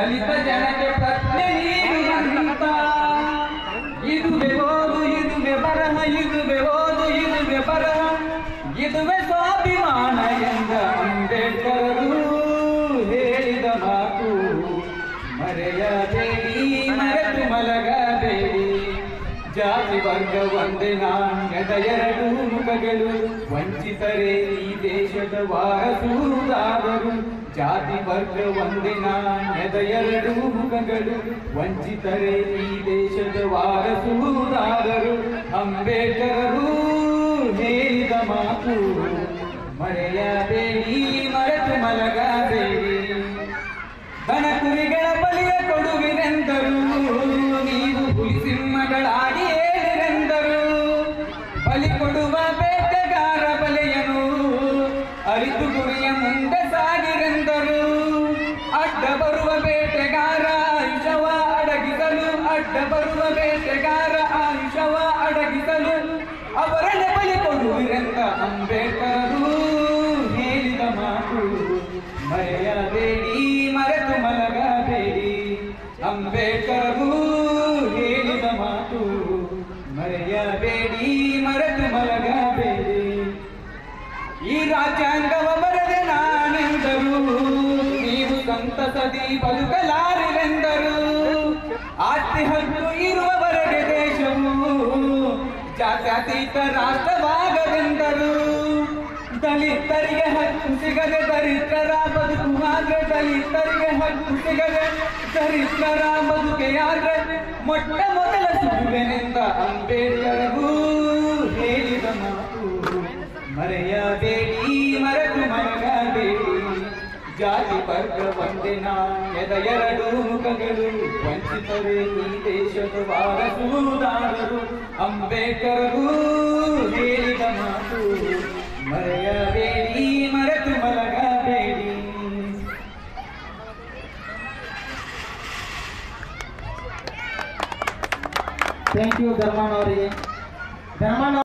ದಲಿತ ಜನಕ್ಕೆ ಪ್ರಜ್ಞೆ ನೀಡುವಂತ ಇದುವೆ ಓದು ಇದುವೆ ಬರಹ ಇದುವೆ ಓದು ಇದುವೆ ಬರಹ ಇದುವೆ ಸ್ವಾಭಿಮಾನ ಎಂದ ಅಂಬೇಡ್ಕರರು ಹೇಳಿದ ಮಾತು ಮರೆಯಬೇಡಿ ಮರೆತು ಮಲಗಬೇಡಿ. ಜಾತಿ ವರ್ಗ ಒಂದೇ ನಾಣ್ಯದ ಎರಡು ಮುಖಗಳು ವಂಚಿತರೇ ಈ ದೇಶದ ವಾರಸುದಾರರು. ಜಾತಿ ವರ್ಗ ಒಂದೇ ನಾಣ್ಯದ ಎರಡು ಮುಖಗಳು ವಂಚಿತರೇ ಈ ದೇಶದ ವಾರಸುದಾರರು. ಅಂಬೇಡ್ಕರರು ಹೇಳಿದ ಮಾತು ಮರೆಯಬೇಡಿ ಮರೆತು ಮಲಗಬೇಡಿ. ದನ ಕುರಿಗಳ ಬಲಿಯ ಕೊಡುವಿರೆಂದರು ನೀವು ಹುಲಿಸಿಂಹಗಳಾಗಿ ಹೇಳಿರೆಂದರು. ಬಲಿ ಕೊಡುವ ಬೇಟೆಗಾರ ಬಲೆಯನು ಅರಿತು ಗುರಿಯ ಮುಂದೆ ಸಾಗಿರೆಂದರು. ಅಡ್ಡ ಬರುವ ಬೇಟೆಗಾರ ಆಯುಷವ ಅಡಗಿಸಲು ಅಡ್ಡ ಬರುವ ಬೇಟೆಗಾರ ಆಯುಷವ ಅಡಗಿಸಲು ಅವರನ್ನೇ ಬಲಿ ಕೊಡುವಿರೆಂದ ಅಂಬೇಡ್ಕರರು ಹೇಳಿದ ಮಾತು ಮರೆಯಬೇಡಿ ಮರೆತು ಮಲಗಬೇಡಿ. ಅಂಬೇಡ್ಕರರು ಹೇಳಿದ ಮಾತು ಮರೆಯಬೇಡಿ ಮರೆತು ಮಲಗಬೇಡಿ. ಈ ರಾಜ್ಯಾಂಗವ ಬರೆದೆ ನಾನೆಂದರು ನೀವು ಸಂತಸದಿ ಬದುಕಲಾರಿರೆಂದರು. ಆಸ್ತಿ ಹಕ್ಕು ಇರುವವರೆಗೆ ದೇಶವು ಜಾತ್ಯತೀತ ರಾಷ್ಟ್ರವಾಗವೆಂದರು. ದಲಿತರಿಗೆ ಹಕ್ಕು ಸಿಗದೆ ದರಿದ್ರರ ಬದುಕು ಆದ್ರೆ ದಲಿತರಿಗೆ ಹಕ್ಕು ಸಿಗದೆ ದರಿದ್ರರ ಬದುಕೆಯಾದ್ರೆ ಮೊಟ್ಟ ಮೊದಲ ಸುಡುವೆನೆಂದ ಅಂಬೇಡ್ಕರರು ಹೇಳಿದ ಮಾತು ಮರೆಯಬೇಡಿ ಮರೆತು ಮಲಗಬೇಡಿ. ಜಾತಿ ವರ್ಗ ಒಂದೇ ನಾಣ್ಯದ ಎರಡು ಮುಖಗಳು ವಂಚಿತರೇ ಈ ದೇಶದ ವಾರಸುದಾರರು. ಅಂಬೇಡ್ಕರರು ಹೇಳಿದ ಮಾತು ಮರೆಯಬೇಡಿ ಮರೆತು ಮಲಗಬೇಡಿ. ಥ್ಯಾಂಕ್ ಯು ಧರ್ಮಣ್ಣ ಅವರಿಗೆ.